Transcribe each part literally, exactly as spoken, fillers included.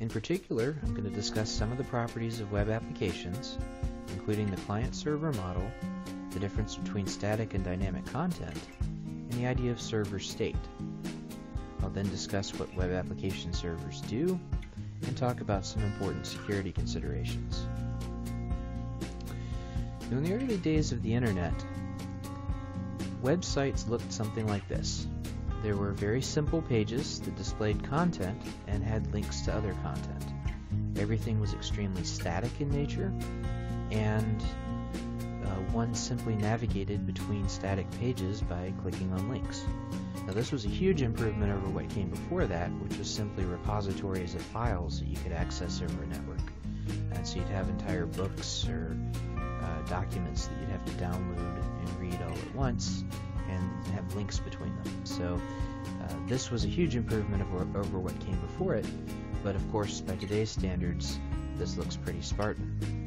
In particular, I'm going to discuss some of the properties of web applications, including the client-server model, the difference between static and dynamic content, and the idea of server state. I'll then discuss what web application servers do, and talk about some important security considerations. Now, in the early days of the internet, websites looked something like this. There were very simple pages that displayed content and had links to other content. Everything was extremely static in nature, and uh, one simply navigated between static pages by clicking on links. Now, this was a huge improvement over what came before that, which was simply repositories of files that you could access over a network. And so you'd have entire books or uh, documents that you'd have to download and read all at once, and have links between them. So uh, this was a huge improvement over, over what came before it, but of course by today's standards this looks pretty Spartan.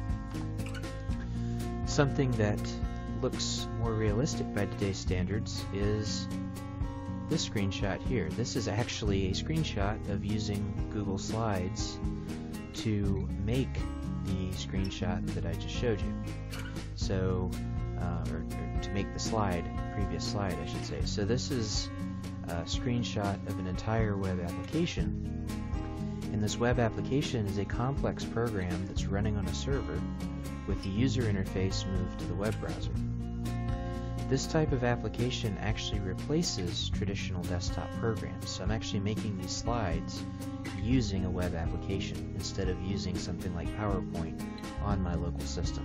Something that looks more realistic by today's standards is this screenshot here. This is actually a screenshot of using Google Slides to make the screenshot that I just showed you. So, uh, or, or to make the slide, previous slide I should say. So this is a screenshot of an entire web application, and this web application is a complex program that's running on a server with the user interface moved to the web browser. This type of application actually replaces traditional desktop programs, so I'm actually making these slides using a web application instead of using something like PowerPoint on my local system.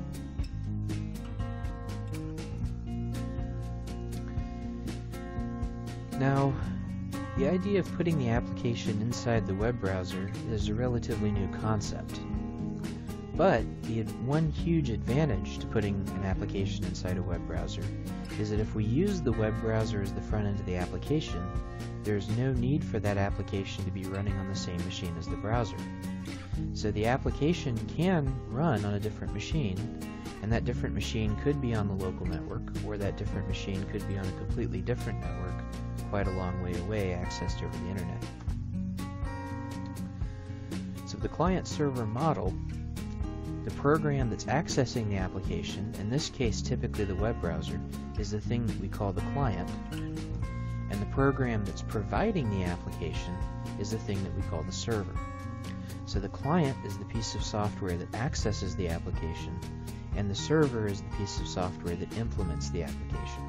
Now, the idea of putting the application inside the web browser is a relatively new concept. But the one huge advantage to putting an application inside a web browser is that if we use the web browser as the front end of the application, there's no need for that application to be running on the same machine as the browser. So the application can run on a different machine, and that different machine could be on the local network, or that different machine could be on a completely different network quite a long way away, accessed over the internet. So the client-server model, the program that's accessing the application, in this case typically the web browser, is the thing that we call the client, and the program that's providing the application is the thing that we call the server. So the client is the piece of software that accesses the application, and the server is the piece of software that implements the application.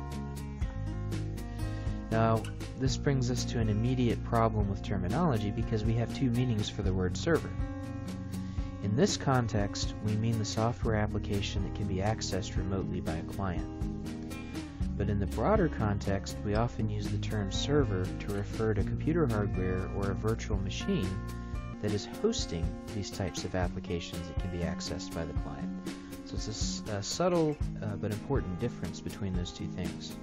Now, this brings us to an immediate problem with terminology because we have two meanings for the word server. In this context, we mean the software application that can be accessed remotely by a client. But in the broader context, we often use the term server to refer to computer hardware or a virtual machine that is hosting these types of applications that can be accessed by the client. So it's a, a subtle uh, but important difference between those two things.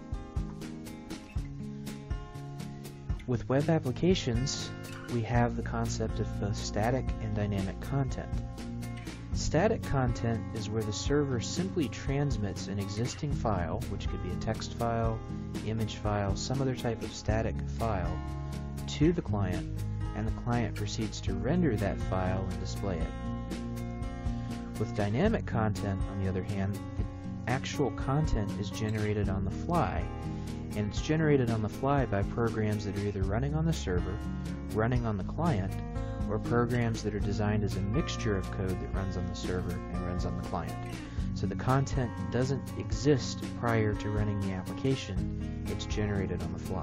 With web applications, we have the concept of both static and dynamic content. Static content is where the server simply transmits an existing file, which could be a text file, image file, some other type of static file, to the client, and the client proceeds to render that file and display it. With dynamic content, on the other hand, the actual content is generated on the fly, and it's generated on the fly by programs that are either running on the server, running on the client, or programs that are designed as a mixture of code that runs on the server and runs on the client. So the content doesn't exist prior to running the application, it's generated on the fly.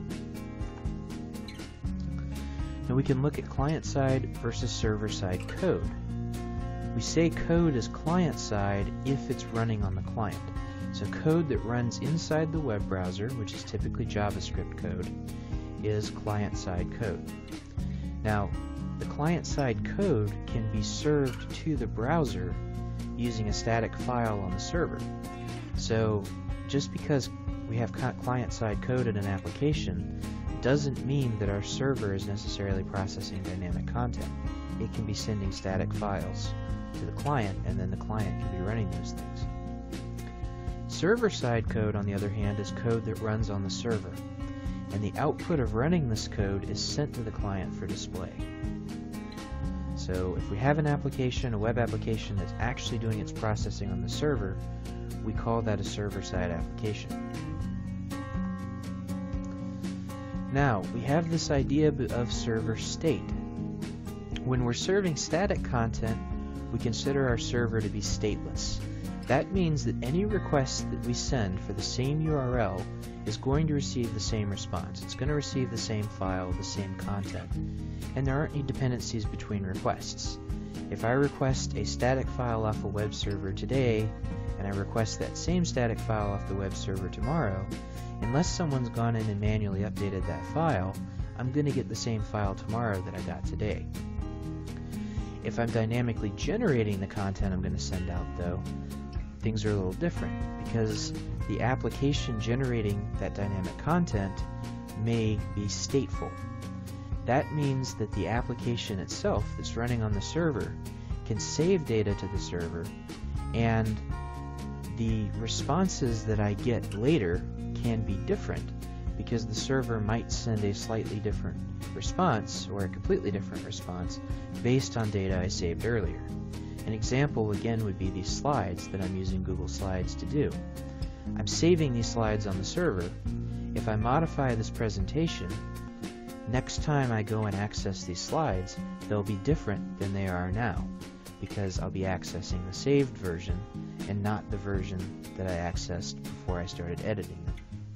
Now we can look at client-side versus server-side code. We say code is client-side if it's running on the client. So code that runs inside the web browser, which is typically JavaScript code, is client-side code. Now, the client-side code can be served to the browser using a static file on the server. So just because we have client-side code in an application doesn't mean that our server is necessarily processing dynamic content. It can be sending static files to the client, and then the client can be running those things. Server-side code, on the other hand, is code that runs on the server, and the output of running this code is sent to the client for display. So if we have an application, a web application that's actually doing its processing on the server, we call that a server-side application. Now, we have this idea of server state. When we're serving static content, we consider our server to be stateless. That means that any request that we send for the same U R L is going to receive the same response. It's going to receive the same file, the same content. And there aren't any dependencies between requests. If I request a static file off a web server today, and I request that same static file off the web server tomorrow, unless someone's gone in and manually updated that file, I'm going to get the same file tomorrow that I got today. If I'm dynamically generating the content I'm going to send out, though, things are a little different, because the application generating that dynamic content may be stateful. That means that the application itself that's running on the server can save data to the server, and the responses that I get later can be different, because the server might send a slightly different response or a completely different response based on data I saved earlier. An example again would be these slides that I'm using Google Slides to do. I'm saving these slides on the server. If I modify this presentation, next time I go and access these slides, they'll be different than they are now, because I'll be accessing the saved version and not the version that I accessed before I started editing them.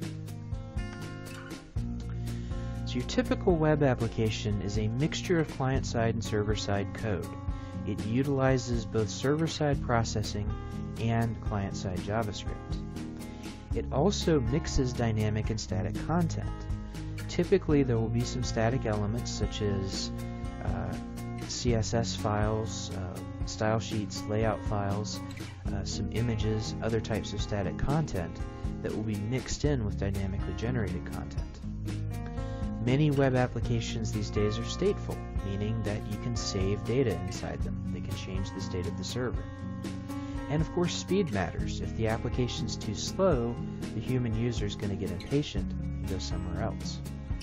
So your typical web application is a mixture of client-side and server-side code. It utilizes both server-side processing and client-side JavaScript. It also mixes dynamic and static content. Typically there will be some static elements such as uh, C S S files, uh, style sheets, layout files, uh, some images, other types of static content that will be mixed in with dynamically generated content. Many web applications these days are stateful, meaning that you can save data inside them. They can change the state of the server. And of course, speed matters. If the application's too slow, the human user is going to get impatient and go somewhere else.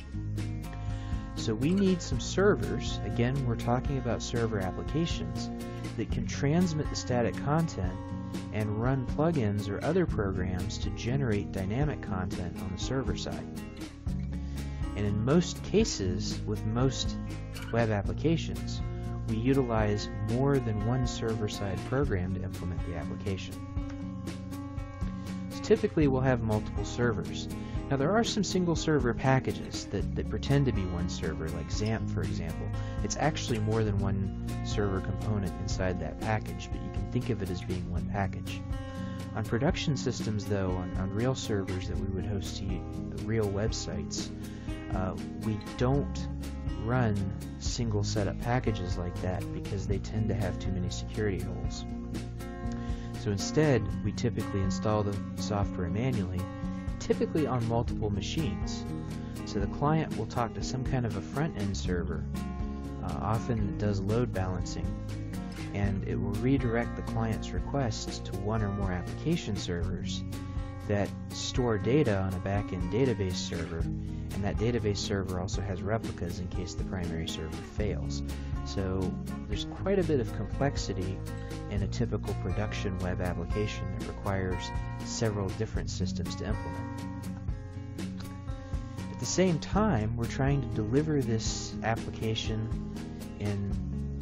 So we need some servers, again we're talking about server applications, that can transmit the static content and run plugins or other programs to generate dynamic content on the server side. And in most cases, with most web applications, we utilize more than one server-side program to implement the application. So typically we'll have multiple servers. Now there are some single server packages that, that pretend to be one server, like XAMPP for example. It's actually more than one server component inside that package, but you can think of it as being one package. On production systems though, on, on real servers that we would host to real websites, uh, we don't run single setup packages like that because they tend to have too many security holes. So instead, we typically install the software manually, typically on multiple machines. So the client will talk to some kind of a front-end server, uh, often it does load balancing, and it will redirect the client's requests to one or more application servers that store data on a back-end database server, and that database server also has replicas in case the primary server fails. So there's quite a bit of complexity in a typical production web application that requires several different systems to implement. At the same time, we're trying to deliver this application in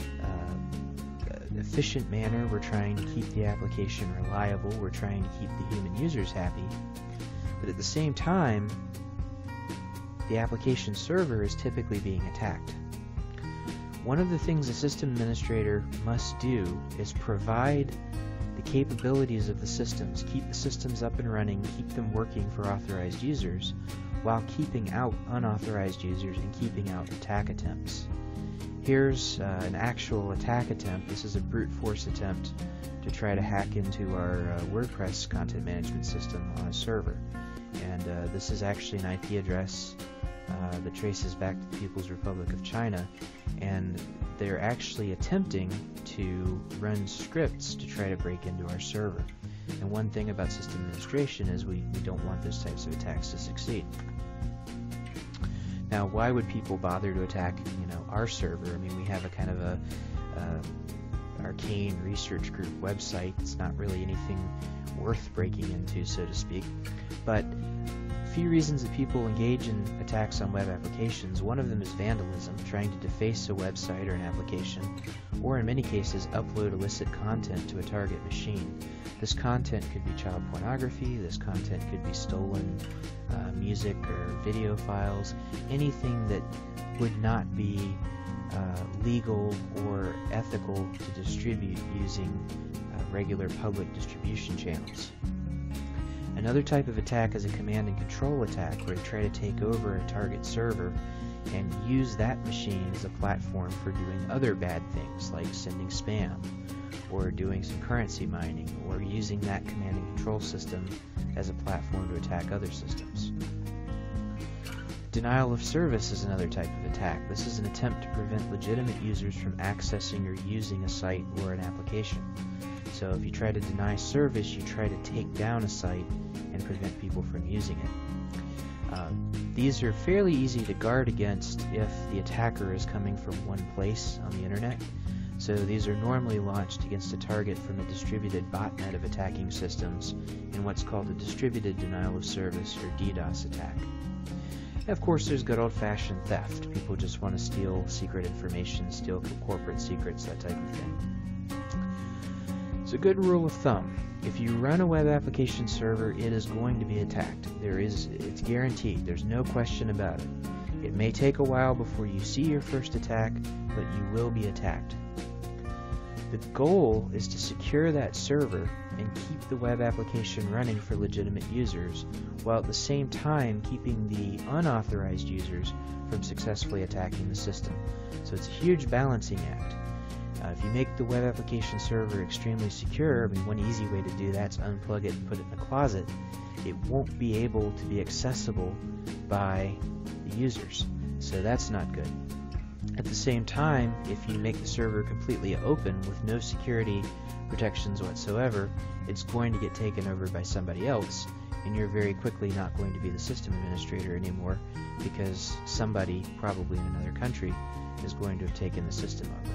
an efficient manner. We're trying to keep the application reliable. We're trying to keep the human users happy. But at the same time, the application server is typically being attacked. One of the things a system administrator must do is provide the capabilities of the systems, keep the systems up and running, keep them working for authorized users, while keeping out unauthorized users and keeping out attack attempts. Here's uh, an actual attack attempt. This is a brute force attempt to try to hack into our uh, WordPress content management system on a server. And uh, this is actually an I P address uh, that traces back to the People's Republic of China, and they're actually attempting to run scripts to try to break into our server. And one thing about system administration is we, we don't want those types of attacks to succeed. Now, why would people bother to attack, you know, our server? I mean, we have a kind of a, uh, arcane research group website. It's not really anything worth breaking into, so to speak. But a few reasons that people engage in attacks on web applications. One of them is vandalism, trying to deface a website or an application, or in many cases upload illicit content to a target machine. This content could be child pornography, this content could be stolen uh, music or video files, anything that would not be uh, legal or ethical to distribute using uh, regular public distribution channels. Another type of attack is a command and control attack, where you try to take over a target server and use that machine as a platform for doing other bad things like sending spam or doing some currency mining, or using that command and control system as a platform to attack other systems. Denial of service is another type of attack. This is an attempt to prevent legitimate users from accessing or using a site or an application. So if you try to deny service, you try to take down a site and prevent people from using it. Uh, these are fairly easy to guard against if the attacker is coming from one place on the internet. So these are normally launched against a target from a distributed botnet of attacking systems in what's called a distributed denial of service, or DDoS attack. And of course, there's good old-fashioned theft. People just want to steal secret information, steal corporate secrets, that type of thing. It's a good rule of thumb. If you run a web application server, it is going to be attacked. There is, it's guaranteed. There's no question about it. It may take a while before you see your first attack, but you will be attacked. The goal is to secure that server and keep the web application running for legitimate users, while at the same time keeping the unauthorized users from successfully attacking the system. So it's a huge balancing act. Uh, if you make the web application server extremely secure, I mean, one easy way to do that is unplug it and put it in a closet. It won't be able to be accessible by the users, so that's not good. At the same time, if you make the server completely open with no security protections whatsoever, it's going to get taken over by somebody else, and you're very quickly not going to be the system administrator anymore, because somebody, probably in another country, is going to have taken the system over.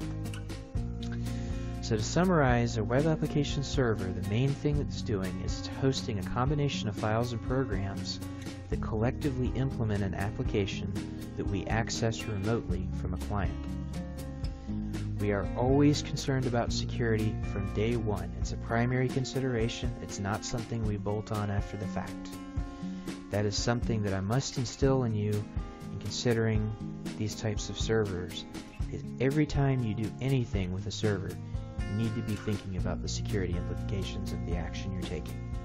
So to summarize, a web application server, the main thing that it's doing is it's hosting a combination of files and programs that collectively implement an application that we access remotely from a client. We are always concerned about security from day one. It's a primary consideration. It's not something we bolt on after the fact. That is something that I must instill in you in considering these types of servers. Is every time you do anything with a server, you need to be thinking about the security implications of the action you're taking.